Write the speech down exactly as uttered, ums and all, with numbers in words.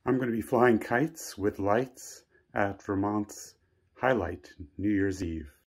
I'm going to be flying kites with lights at Vermont's Highlight New Year's Eve.